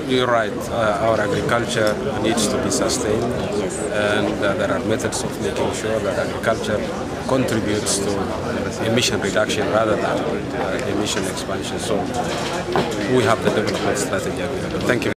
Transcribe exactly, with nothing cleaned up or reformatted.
you're right. Uh, our agriculture needs to be sustained, and uh, there are methods of making sure that agriculture contributes to emission reduction rather than uh, emission expansion. So we have the development strategy available. Thank you.